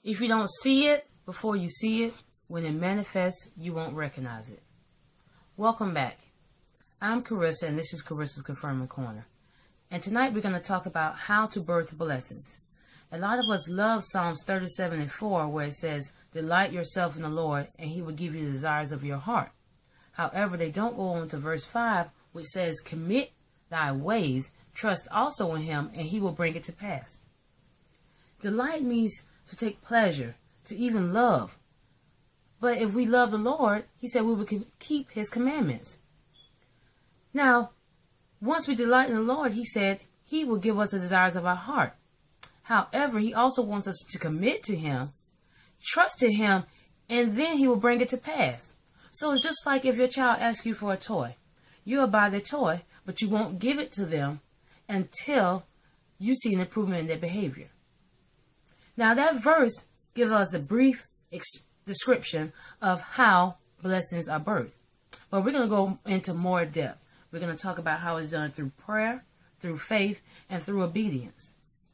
If you don't see it before you see it, when it manifests, you won't recognize it. Welcome back. I'm Carissa, and this is Carissa's Confirming Corner. And tonight we're going to talk about how to birth blessings. A lot of us love Psalms 37:4, where it says, "Delight yourself in the Lord, and he will give you the desires of your heart." However, they don't go on to verse 5, which says, "Commit thy ways, trust also in him, and he will bring it to pass." Delight means to take pleasure, to even love. But if we love the Lord, he said we would keep his commandments. Now, once we delight in the Lord, he said he will give us the desires of our heart. However, he also wants us to commit to him, trust in him, and then he will bring it to pass. So it's just like if your child asks you for a toy. You'll buy the toy, but you won't give it to them until you see an improvement in their behavior. Now that verse gives us a brief description of how blessings are birthed. But we're going to go into more depth. We're going to talk about how it's done through prayer, through faith, and through obedience.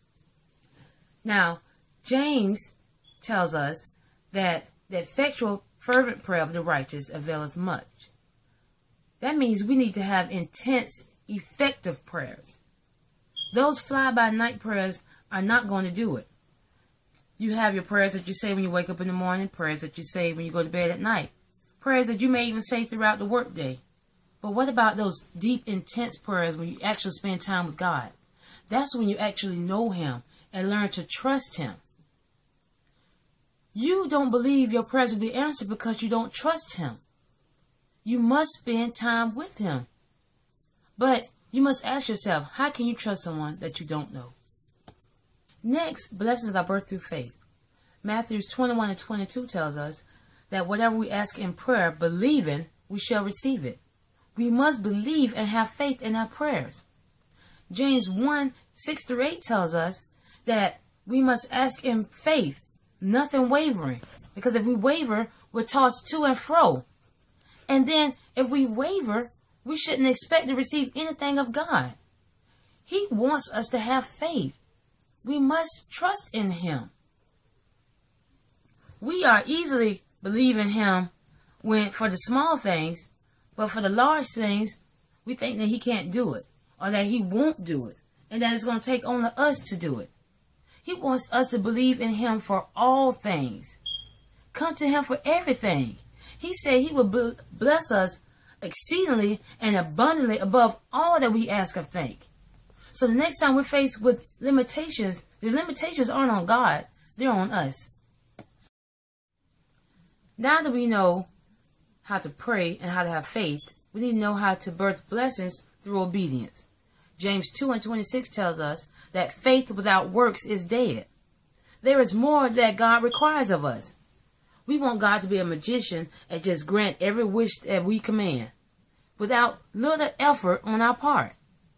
Now, James tells us that the effectual fervent prayer of the righteous availeth much. That means we need to have intense, effective prayers. Those fly-by-night prayers are not going to do it. You have your prayers that you say when you wake up in the morning, prayers that you say when you go to bed at night, prayers that you may even say throughout the workday. But what about those deep, intense prayers when you actually spend time with God? That's when you actually know him and learn to trust him. You don't believe your prayers will be answered because you don't trust him. You must spend time with him. But you must ask yourself, how can you trust someone that you don't know? Next, blessings are birthed through faith. Matthew 21:22 tells us that whatever we ask in prayer, believing, we shall receive it. We must believe and have faith in our prayers. James 1:6-8 tells us that we must ask in faith, nothing wavering. Because if we waver, we're tossed to and fro. And then if we waver, we shouldn't expect to receive anything of God. He wants us to have faith. We must trust in him. We are easily believing him for the small things, but for the large things, we think that he can't do it, or that he won't do it, and that it's going to take only us to do it. He wants us to believe in him for all things. Come to him for everything. He said he will bless us exceedingly and abundantly above all that we ask or think. So the next time we're faced with limitations, the limitations aren't on God, they're on us. Now that we know how to pray and how to have faith, we need to know how to birth blessings through obedience. James 2:26 tells us that faith without works is dead. There is more that God requires of us. We want God to be a magician and just grant every wish that we command without little effort on our part.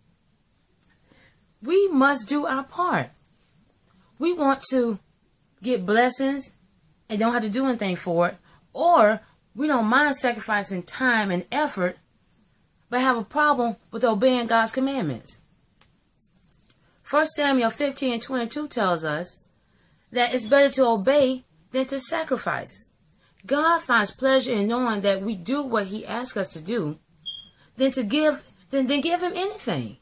We must do our part. We want to get blessings and don't have to do anything for it, or we don't mind sacrificing time and effort, but have a problem with obeying God's commandments. 1 Samuel 15:22 tells us that it's better to obey than to sacrifice. God finds pleasure in knowing that we do what he asks us to do than give him anything.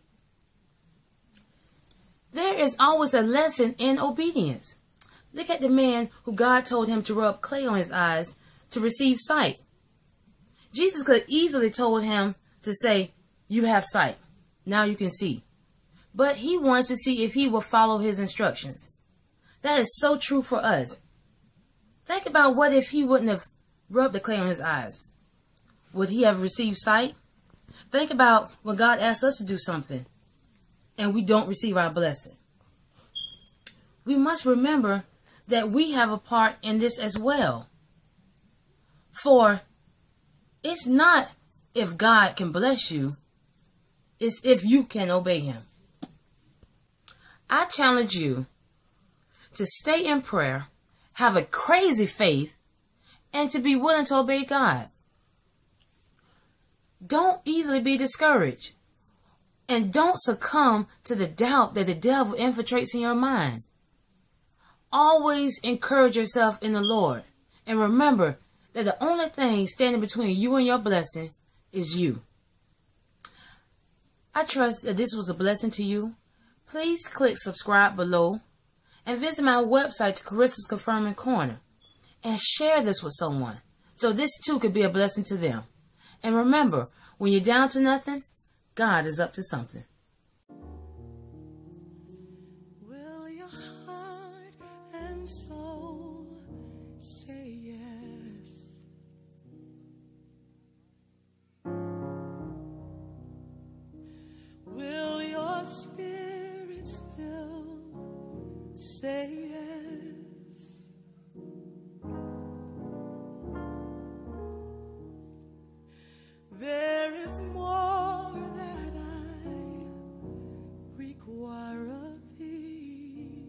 There is always a lesson in obedience. Look at the man who God told him to rub clay on his eyes to receive sight. Jesus could easily told him to say, "You have sight. Now you can see." But he wanted to see if he would follow his instructions. That is so true for us. Think about what if he wouldn't have rubbed the clay on his eyes. Would he have received sight? Think about when God asks us to do something and we don't receive our blessing. We must remember that we have a part in this as well. For it's not if God can bless you, it's if you can obey him. I challenge you to stay in prayer, have a crazy faith, and to be willing to obey God. Don't easily be discouraged. And don't succumb to the doubt that the devil infiltrates in your mind. Always encourage yourself in the Lord. And remember that the only thing standing between you and your blessing is you. I trust that this was a blessing to you. Please click subscribe below and visit my website, Carissa's Confirming Corner, and share this with someone so this too could be a blessing to them. And remember, when you're down to nothing, God is up to something. Will your heart and soul say yes? Will your spirit still say yes? There is more that I require of thee.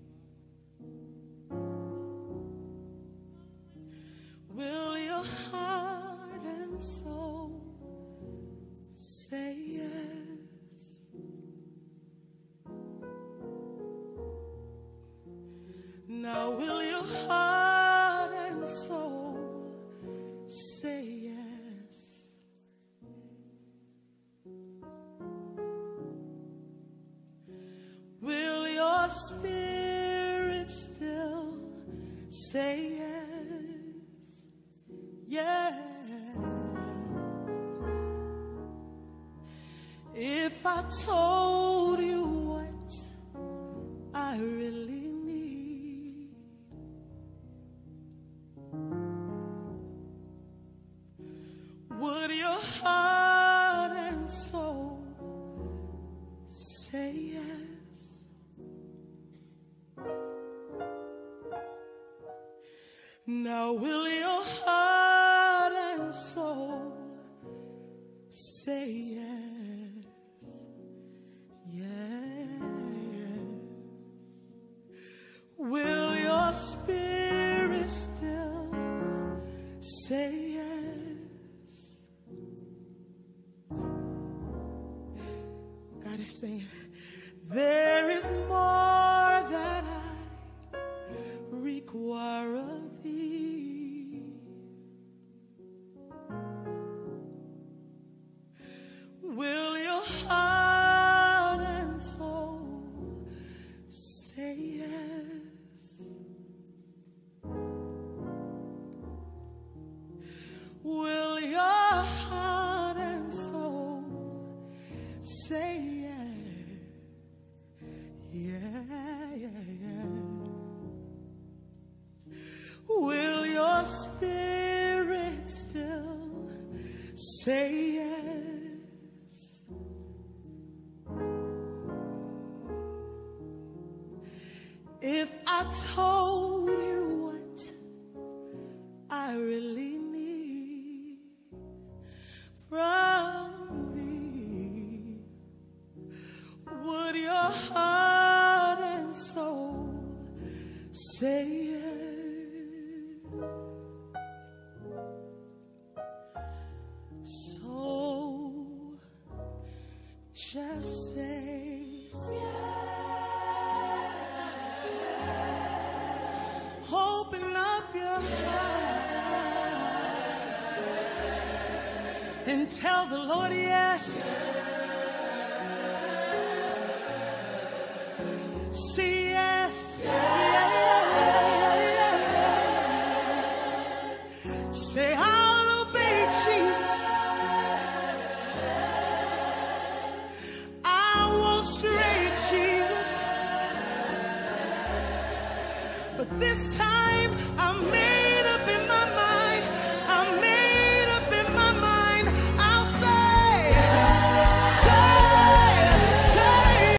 Will your heart and soul say yes? Now will your heart and soul say yes? Will your spirit still say yes? Yes. If I told you what I really need, would your heart and soul say yes? Now will your heart and soul say yes? Yeah. Will your spirit still say yes? God is saying, there is more that I require of thee. Will your heart and soul say yes? Will your heart and soul say yes? Yeah. Will your spirit still say yes? If I told you what I really need from me, would your heart and soul say yes? So just say open up your heart and tell the Lord yes. Say yes. Say I'll obey Jesus. I won't stray, Jesus. But this time I made